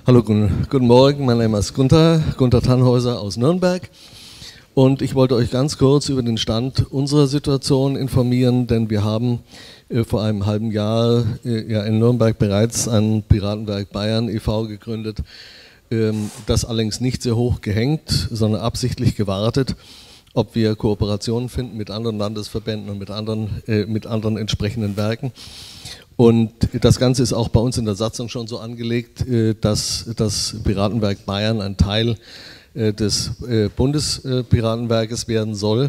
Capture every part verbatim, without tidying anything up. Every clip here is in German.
Hallo, guten, guten Morgen, mein Name ist Gunther, Gunther Tannhäuser aus Nürnberg und ich wollte euch ganz kurz über den Stand unserer Situation informieren, denn wir haben äh, vor einem halben Jahr äh, ja, in Nürnberg bereits ein Piratenwerk Bayern e V gegründet, ähm, das allerdings nicht sehr hoch gehängt, sondern absichtlich gewartet, ob wir Kooperationen finden mit anderen Landesverbänden und mit anderen, äh, mit anderen entsprechenden Werken. Und das Ganze ist auch bei uns in der Satzung schon so angelegt, dass das Piratenwerk Bayern ein Teil des Bundespiratenwerkes werden soll.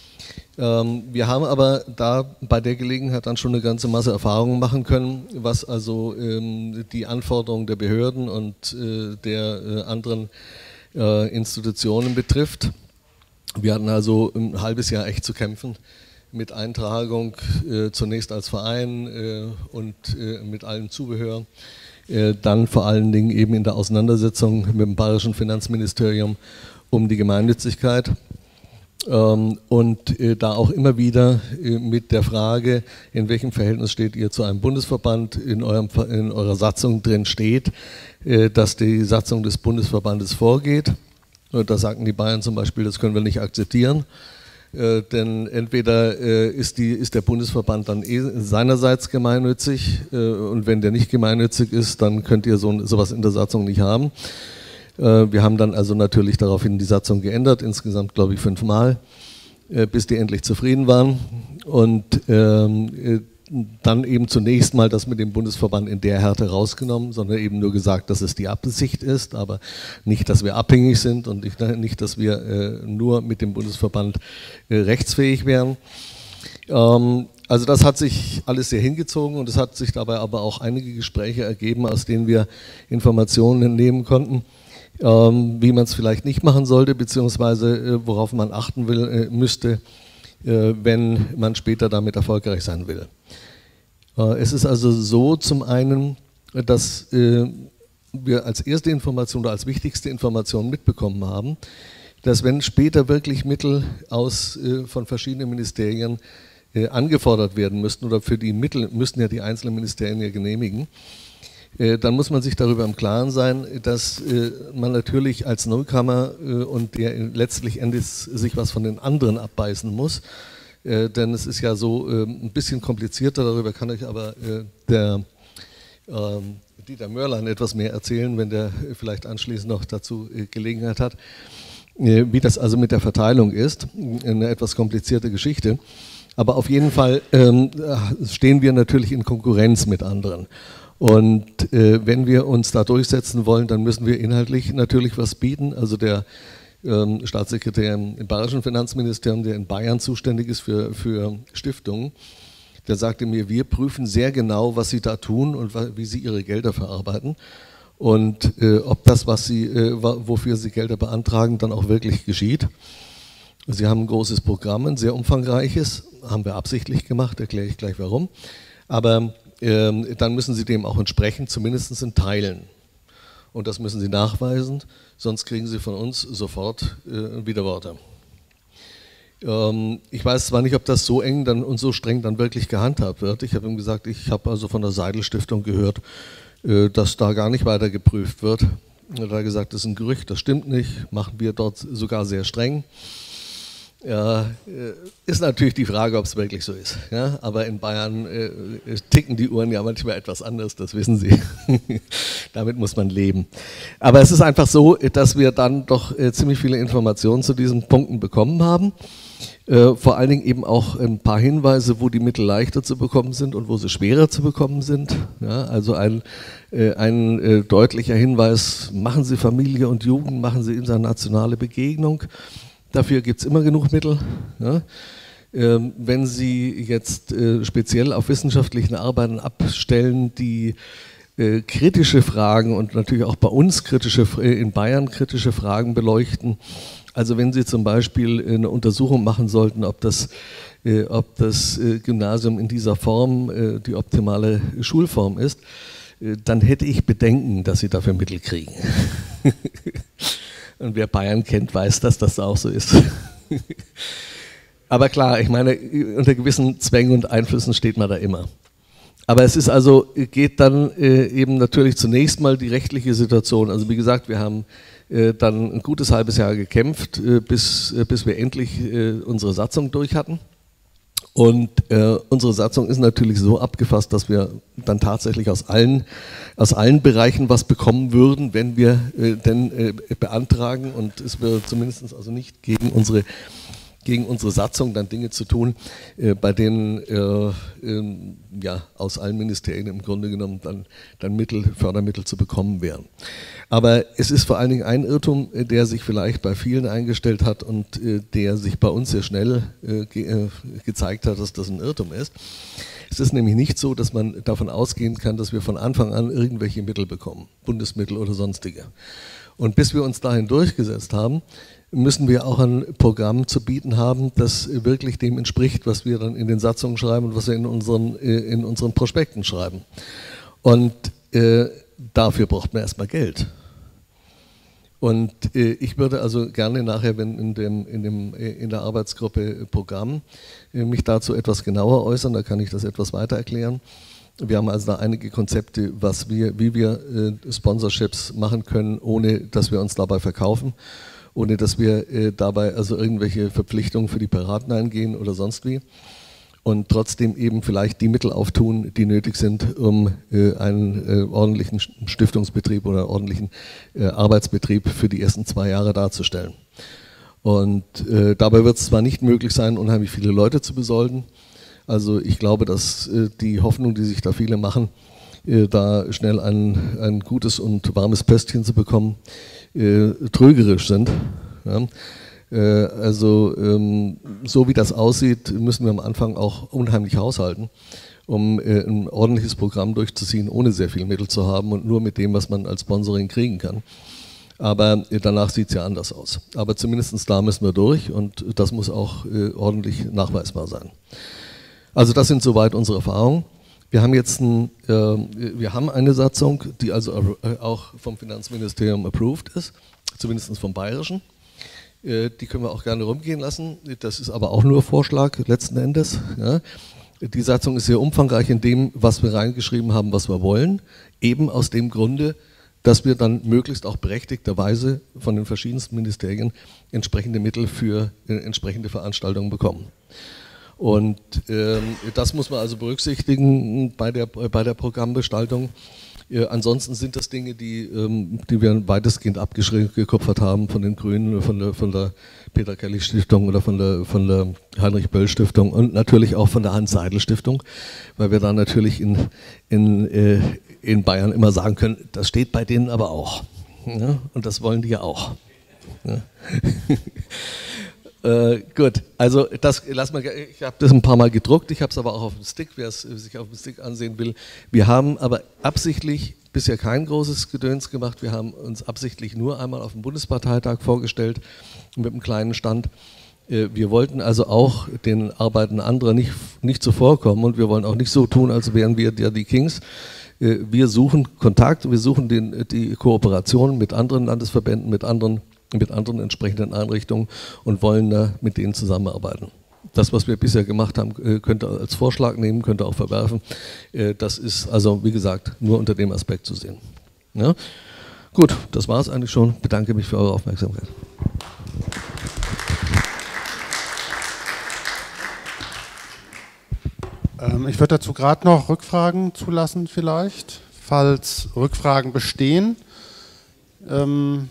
Wir haben aber da bei der Gelegenheit dann schon eine ganze Masse Erfahrungen machen können, was also die Anforderungen der Behörden und der anderen Institutionen betrifft. Wir hatten also ein halbes Jahr echt zu kämpfen mit Eintragung, äh, zunächst als Verein äh, und äh, mit allem Zubehör, äh, dann vor allen Dingen eben in der Auseinandersetzung mit dem Bayerischen Finanzministerium um die Gemeinnützigkeit ähm, und äh, da auch immer wieder äh, mit der Frage, in welchem Verhältnis steht ihr zu einem Bundesverband, in, eurem, in eurer Satzung drin steht, äh, dass die Satzung des Bundesverbandes vorgeht. Und da sagten die Bayern zum Beispiel, das können wir nicht akzeptieren. Äh, denn entweder äh, ist, die, ist der Bundesverband dann eh seinerseits gemeinnützig äh, und wenn der nicht gemeinnützig ist, dann könnt ihr so, sowas in der Satzung nicht haben. Äh, wir haben dann also natürlich daraufhin die Satzung geändert, insgesamt glaube ich fünfmal, äh, bis die endlich zufrieden waren und ähm, äh, dann eben zunächst mal das mit dem Bundesverband in der Härte rausgenommen, sondern eben nur gesagt, dass es die Absicht ist, aber nicht, dass wir abhängig sind und nicht, nicht dass wir äh, nur mit dem Bundesverband äh, rechtsfähig wären. Ähm, also das hat sich alles sehr hingezogen und es hat sich dabei aber auch einige Gespräche ergeben, aus denen wir Informationen entnehmen konnten, ähm, wie man es vielleicht nicht machen sollte, beziehungsweise äh, worauf man achten will, äh, müsste, äh, wenn man später damit erfolgreich sein will. Es ist also so zum einen, dass äh, wir als erste Information oder als wichtigste Information mitbekommen haben, dass wenn später wirklich Mittel aus, äh, von verschiedenen Ministerien äh, angefordert werden müssten oder für die Mittel müssten ja die einzelnen Ministerien ja genehmigen, äh, dann muss man sich darüber im Klaren sein, dass äh, man natürlich als Nullkammer äh, und der letztlich endlich sich was von den anderen abbeißen muss. Äh, denn es ist ja so äh, ein bisschen komplizierter, darüber kann euch aber äh, der äh, Dieter Mörlein etwas mehr erzählen, wenn der vielleicht anschließend noch dazu äh, Gelegenheit hat, äh, wie das also mit der Verteilung ist, eine etwas komplizierte Geschichte. Aber auf jeden Fall ähm, stehen wir natürlich in Konkurrenz mit anderen. Und äh, wenn wir uns da durchsetzen wollen, dann müssen wir inhaltlich natürlich was bieten. Also der Ähm, Staatssekretär im Bayerischen Finanzministerium, der in Bayern zuständig ist für, für Stiftungen, der sagte mir, wir prüfen sehr genau, was Sie da tun und wie Sie Ihre Gelder verarbeiten und äh, ob das, was Sie, äh, wofür Sie Gelder beantragen, dann auch wirklich geschieht. Sie haben ein großes Programm, ein sehr umfangreiches, haben wir absichtlich gemacht, erkläre ich gleich warum, aber äh, dann müssen Sie dem auch entsprechen, zumindest in Teilen. Und das müssen Sie nachweisen, sonst kriegen Sie von uns sofort äh, wieder Worte. Ähm, ich weiß zwar nicht, ob das so eng dann und so streng dann wirklich gehandhabt wird. Ich habe ihm gesagt, ich habe also von der Seidel-Stiftung gehört, äh, dass da gar nicht weiter geprüft wird. Er hat gesagt, das ist ein Gerücht, das stimmt nicht, machen wir dort sogar sehr streng. Ja, ist natürlich die Frage, ob es wirklich so ist. Ja, aber in Bayern äh, ticken die Uhren ja manchmal etwas anders, das wissen Sie. Damit muss man leben. Aber es ist einfach so, dass wir dann doch äh, ziemlich viele Informationen zu diesen Punkten bekommen haben. Äh, vor allen Dingen eben auch ein paar Hinweise, wo die Mittel leichter zu bekommen sind und wo sie schwerer zu bekommen sind. Ja, also ein, äh, ein äh, deutlicher Hinweis, machen Sie Familie und Jugend, machen Sie internationale Begegnung. Dafür gibt es immer genug Mittel. Ja. Ähm, wenn Sie jetzt äh, speziell auf wissenschaftlichen Arbeiten abstellen, die äh, kritische Fragen und natürlich auch bei uns kritische, äh, in Bayern kritische Fragen beleuchten, also wenn Sie zum Beispiel eine Untersuchung machen sollten, ob das, äh, ob das äh, Gymnasium in dieser Form äh, die optimale Schulform ist, äh, dann hätte ich Bedenken, dass Sie dafür Mittel kriegen. Und wer Bayern kennt, weiß, dass das auch so ist. Aber klar, ich meine, unter gewissen Zwängen und Einflüssen steht man da immer. aber es ist also, geht dann äh, eben natürlich zunächst mal die rechtliche Situation. Also wie gesagt, wir haben äh, dann ein gutes halbes Jahr gekämpft, äh, bis, äh, bis wir endlich äh, unsere Satzung durch hatten. Und äh, unsere Satzung ist natürlich so abgefasst, dass wir dann tatsächlich aus allen, aus allen Bereichen was bekommen würden, wenn wir äh, denn äh, beantragen, und es wäre zumindest also nicht gegen unsere, gegen unsere Satzung dann Dinge zu tun, äh, bei denen äh, äh, ja, aus allen Ministerien im Grunde genommen dann, dann Mittel, Fördermittel zu bekommen wären. Aber es ist vor allen Dingen ein Irrtum, der sich vielleicht bei vielen eingestellt hat und äh, der sich bei uns sehr schnell äh, ge äh, gezeigt hat, dass das ein Irrtum ist. Es ist nämlich nicht so, dass man davon ausgehen kann, dass wir von Anfang an irgendwelche Mittel bekommen, Bundesmittel oder sonstige. Und bis wir uns dahin durchgesetzt haben, müssen wir auch ein Programm zu bieten haben, das wirklich dem entspricht, was wir dann in den Satzungen schreiben und was wir in unseren, äh, in unseren Prospekten schreiben. Und äh, dafür braucht man erstmal Geld. Und äh, ich würde also gerne nachher, wenn in, dem, in, dem, in der Arbeitsgruppe Programm, äh, mich dazu etwas genauer äußern, da kann ich das etwas weiter erklären. Wir haben also da einige Konzepte, was wir, wie wir äh, Sponsorships machen können, ohne dass wir uns dabei verkaufen, ohne dass wir äh, dabei also irgendwelche Verpflichtungen für die Piraten eingehen oder sonst wie. Und trotzdem eben vielleicht die Mittel auftun, die nötig sind, um äh, einen äh, ordentlichen Stiftungsbetrieb oder ordentlichen äh, Arbeitsbetrieb für die ersten zwei Jahre darzustellen. Und äh, dabei wird es zwar nicht möglich sein, unheimlich viele Leute zu besolden. Also ich glaube, dass äh, die Hoffnung, die sich da viele machen, äh, da schnell ein, ein gutes und warmes Pöstchen zu bekommen, äh, trügerisch sind. Ja. Also so wie das aussieht, müssen wir am Anfang auch unheimlich haushalten, um ein ordentliches Programm durchzuziehen, ohne sehr viel Mittel zu haben und nur mit dem, was man als Sponsoring kriegen kann. Aber danach sieht es ja anders aus. Aber zumindest da müssen wir durch, und das muss auch ordentlich nachweisbar sein. Also das sind soweit unsere Erfahrungen. Wir haben jetzt ein, wir haben eine Satzung, die also auch vom Finanzministerium approved ist, zumindest vom Bayerischen. Die können wir auch gerne rumgehen lassen. Das ist aber auch nur Vorschlag letzten Endes. Ja. Die Satzung ist sehr umfangreich in dem, was wir reingeschrieben haben, was wir wollen. Eben aus dem Grunde, dass wir dann möglichst auch berechtigterweise von den verschiedensten Ministerien entsprechende Mittel für äh, entsprechende Veranstaltungen bekommen. Und ähm, das muss man also berücksichtigen bei der, bei der Programmgestaltung. Äh, ansonsten sind das Dinge, die, ähm, die wir weitestgehend abgekupfert haben von den Grünen, von der, von der Peter-Kelly-Stiftung oder von der, von der Heinrich-Böll-Stiftung und natürlich auch von der Hans-Seidel-Stiftung, weil wir da natürlich in, in, äh, in Bayern immer sagen können, das steht bei denen aber auch. Ja? Und das wollen die ja auch. Ja. Äh, gut, also das lass mal, ich habe das ein paar Mal gedruckt, ich habe es aber auch auf dem Stick, wer es sich auf dem Stick ansehen will. Wir haben aber absichtlich bisher kein großes Gedöns gemacht, wir haben uns absichtlich nur einmal auf dem Bundesparteitag vorgestellt mit einem kleinen Stand. Äh, wir wollten also auch den Arbeiten anderer nicht, nicht zuvorkommen, und wir wollen auch nicht so tun, als wären wir ja die Kings. Äh, wir suchen Kontakt, wir suchen den, die Kooperation mit anderen Landesverbänden, mit anderen mit anderen entsprechenden Einrichtungen und wollen da mit denen zusammenarbeiten. Das, was wir bisher gemacht haben, könnt ihr als Vorschlag nehmen, könnt ihr auch verwerfen. Das ist also, wie gesagt, nur unter dem Aspekt zu sehen. Ja? Gut, das war es eigentlich schon. Ich bedanke mich für eure Aufmerksamkeit. Ähm, ich würde dazu gerade noch Rückfragen zulassen vielleicht, falls Rückfragen bestehen. Ähm,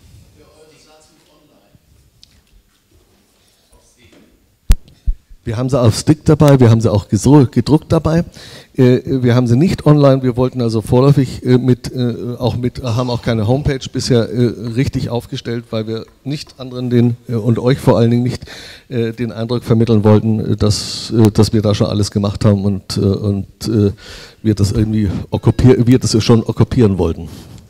Wir haben sie auf Stick dabei, wir haben sie auch gedruckt dabei. Wir haben sie nicht online, wir wollten also vorläufig mit, auch mit, haben auch keine Homepage bisher richtig aufgestellt, weil wir nicht anderen den, und euch vor allen Dingen nicht den Eindruck vermitteln wollten, dass, dass wir da schon alles gemacht haben und, und wir das irgendwie okkupieren, wir das schon okkupieren wollten.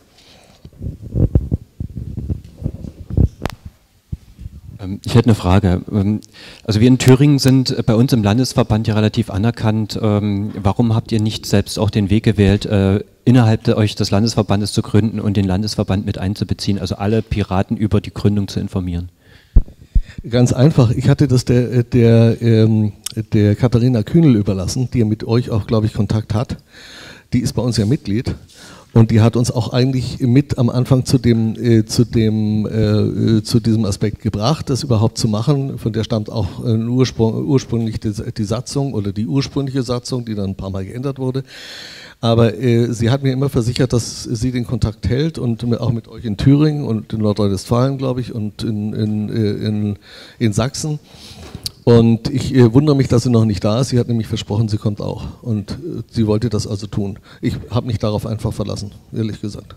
Ich hätte eine Frage. Also wir in Thüringen sind bei uns im Landesverband ja relativ anerkannt. Warum habt ihr nicht selbst auch den Weg gewählt, innerhalb de euch des Landesverbandes zu gründen und den Landesverband mit einzubeziehen, also alle Piraten über die Gründung zu informieren? Ganz einfach. Ich hatte das der, der, ähm, der Katharina Kühnel überlassen, die ja mit euch auch, glaube ich, Kontakt hat. Die ist bei uns ja Mitglied. Und die hat uns auch eigentlich mit am Anfang zu dem, äh, zu dem, äh, zu diesem Aspekt gebracht, das überhaupt zu machen. Von der stammt auch äh, Ursprung, ursprünglich die, die Satzung oder die ursprüngliche Satzung, die dann ein paar Mal geändert wurde. Aber äh, sie hat mir immer versichert, dass sie den Kontakt hält und mit, auch mit euch in Thüringen und in Nordrhein-Westfalen, glaube ich, und in, in, in, in Sachsen. Und ich äh, wundere mich, dass sie noch nicht da ist. Sie hat nämlich versprochen, sie kommt auch. Und äh, sie wollte das also tun. Ich habe mich darauf einfach verlassen, ehrlich gesagt.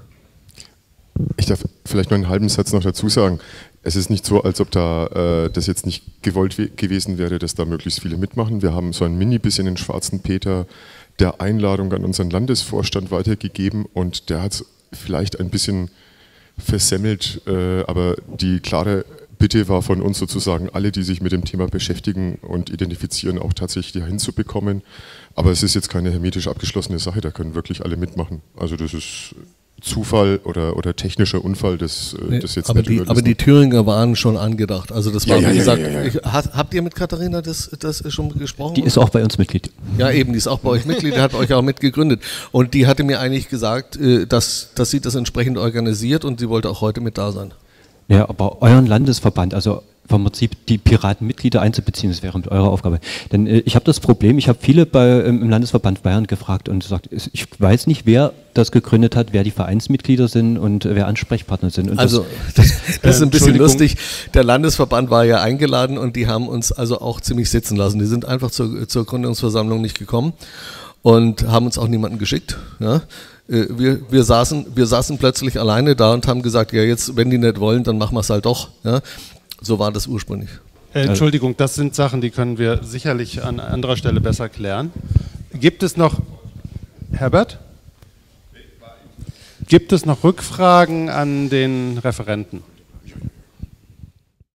Ich darf vielleicht noch einen halben Satz noch dazu sagen. Es ist nicht so, als ob da äh, das jetzt nicht gewollt gewesen wäre, dass da möglichst viele mitmachen. Wir haben so ein Mini-bisschen den schwarzen Peter der Einladung an unseren Landesvorstand weitergegeben und der hat es vielleicht ein bisschen versemmelt, äh, aber die klare Bitte war von uns sozusagen, alle, die sich mit dem Thema beschäftigen und identifizieren, auch tatsächlich dahin zu bekommen. Aber es ist jetzt keine hermetisch abgeschlossene Sache, da können wirklich alle mitmachen. Also das ist Zufall oder, oder technischer Unfall, das, nee, das jetzt aber nicht die, aber die Thüringer waren schon angedacht. Also das war, ja, ja, wie gesagt, ja, ja, ja. Ich, habt ihr mit Katharina das, das schon gesprochen? Die ist auch bei uns Mitglied. Ja, eben, die ist auch bei euch Mitglied, die hat euch auch mitgegründet. Und die hatte mir eigentlich gesagt, dass, dass sie das entsprechend organisiert und sie wollte auch heute mit da sein. Ja, aber euren Landesverband, also vom Prinzip die Piratenmitglieder einzubeziehen, das wäre mit eurer Aufgabe. Denn äh, ich habe das Problem, ich habe viele bei, ähm, im Landesverband Bayern gefragt und gesagt, ich weiß nicht, wer das gegründet hat, wer die Vereinsmitglieder sind und äh, wer Ansprechpartner sind. Und also das, das, das ist ein bisschen lustig. Der Landesverband war ja eingeladen und die haben uns also auch ziemlich sitzen lassen. Die sind einfach zur, zur Gründungsversammlung nicht gekommen und haben uns auch niemanden geschickt. Ja. Wir, wir, saßen, wir saßen plötzlich alleine da und haben gesagt, ja jetzt, wenn die nicht wollen, dann machen wir es halt doch. Ja? So war das ursprünglich. Äh, Entschuldigung, das sind Sachen, die können wir sicherlich an anderer Stelle besser klären. Gibt es noch, Herbert? Gibt es noch Rückfragen an den Referenten?